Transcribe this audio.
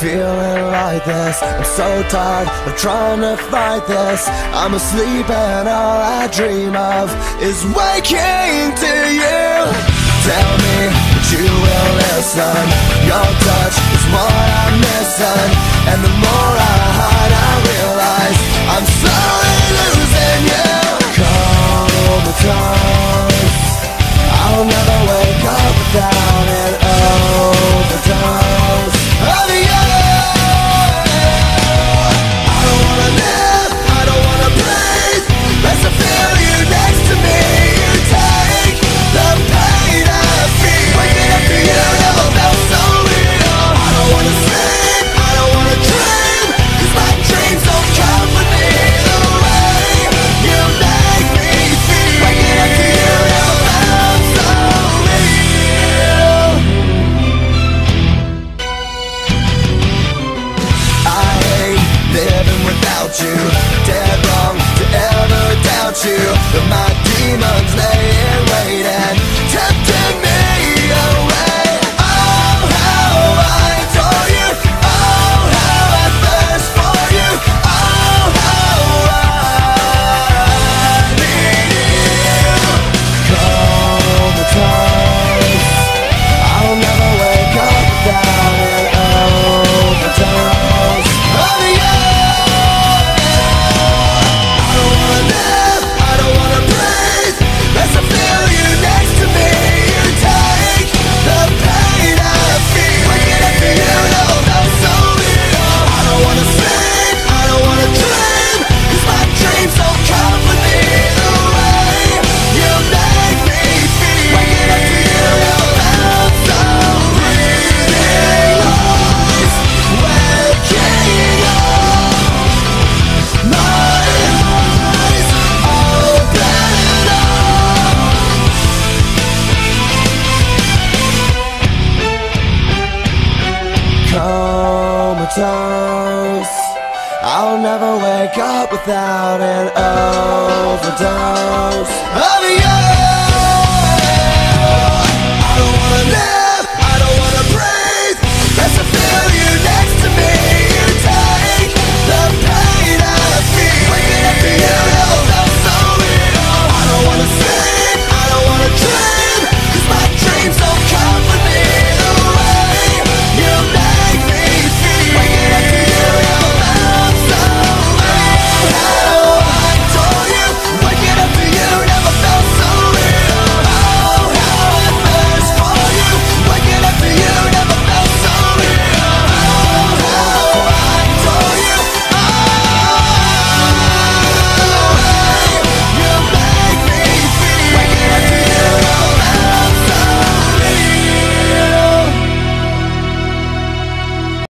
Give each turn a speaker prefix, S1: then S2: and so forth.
S1: feeling like this. I'm so tired of trying to fight this. I'm asleep and all I dream of is waking to you. Tell me that you will listen. Your touch is what I'm missing, and the more I hide I realize I'm slowly losing you. Comatose, I'll never wake up without an overdose of you. I don't wanna live, I don't wanna breathe, unless I feel you next to me. You take the pain I feel. Waking up to you never felt so real. I don't wanna sleep, I don't wanna dream, 'cause my dreams don't come with me. The way you make me feel. Waking up to you never felt so real. I hate living without you. Dead wrong to ever doubt you. But my demons lay in wait and tempting me away. Oh, how I adore you. Oh, how I thirst for you. Oh, how I need you. Comatose, I'll never wake up without an overdose of you. I don't wanna live, I don't wanna breathe, unless I feel you next to me. You take the pain I feel. Waking up to you never felt so real. I don't wanna sleep, I don't wanna dream, 'cause my dreams don't come with me. The way you make me feel. Waking up to you never felt so real. Eyes waking up, my eyes open up. Comatose, I'll never wake up without an overdose of you.